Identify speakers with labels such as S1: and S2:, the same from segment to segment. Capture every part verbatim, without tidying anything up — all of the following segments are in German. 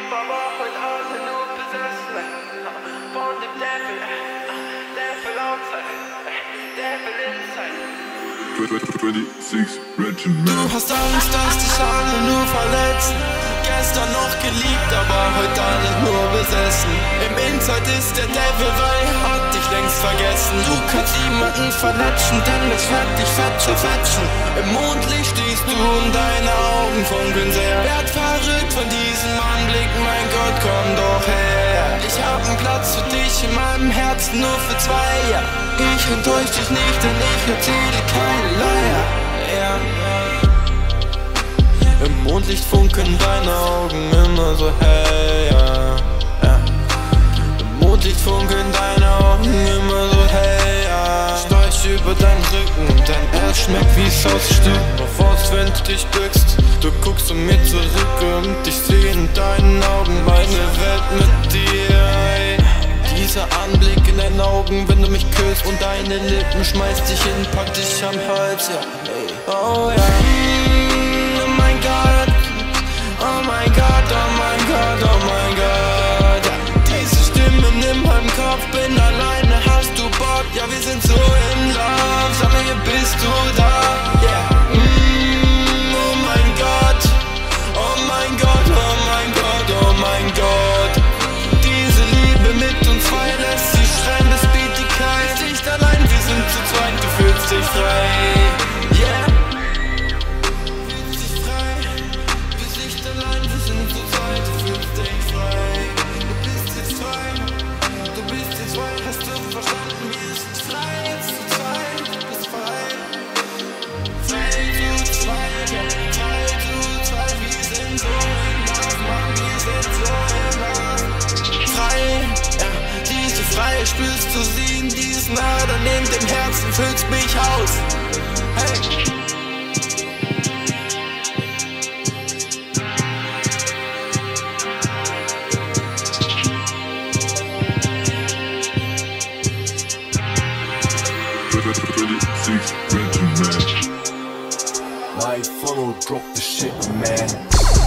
S1: aber heute Abend nur besessen von dem Devil, Devil outside, Devil inside.
S2: twenty-six Region.
S3: Du hast Angst, dass dich alle nur verletzen. Gestern noch geliebt, aber heute alle nur besessen. Im Inside ist der Devil, weil er hat dich längst vergessen. Du kannst niemanden verletschen, denn es wird dich fett zerfetschen. Im Mondlicht stehst du und deine Augen funkeln sehr. Werd verrückt von diesem Anblick, mein Gott, komm doch her. Ich hab einen Platz für dich in meinem Herzen, nur für zwei, ja. Ich enttäusch dich nicht, denn ich erzähle keine Leier, ja. Im Mondlicht funkeln deine Augen immer so hell, ja, ja. Im Mondlicht funkeln deine Augen immer so hell, ja. Streich über deinen Rücken, dein Herz schmeckt wie Sausstück. Bevor wenn du dich bückst, du guckst zu mir zurück und ich seh in deinen Augen meine Welt mit dir, ey. Dieser Anblick in deinen Augen, wenn du mich küsst und deine Lippen schmeißt dich hin, pack dich am Hals, ja, ey. Oh ja. Oh mein Gott, oh mein Gott, oh mein Gott, oh mein Gott, ja. Diese Stimmen in meinem Kopf, bin alleine, hast du Bock? Ja, wir sind so in love, sag mir, bist du da? Yeah. Mm, oh mein Gott, oh mein Gott, oh mein Gott, oh mein Gott. Diese Liebe mit uns zwei lässt sie schreien, das Beat die Kai. Nicht allein, wir sind zu zweit, du fühlst dich frei, yeah. Spürst du sie in diesen Adern in dem Herzen, füllst mich aus. Hey.
S2: twenty-six Region, man.
S4: My follow, drop the shit, man.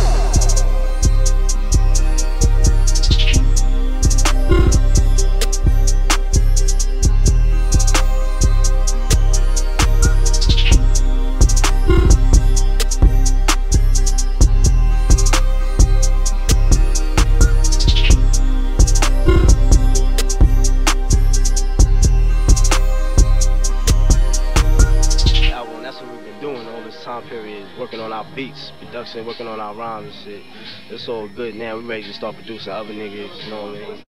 S5: Time period, working on our beats, production, working on our rhymes and shit. It's all good now. We ready to start producing other niggas, you know what I mean?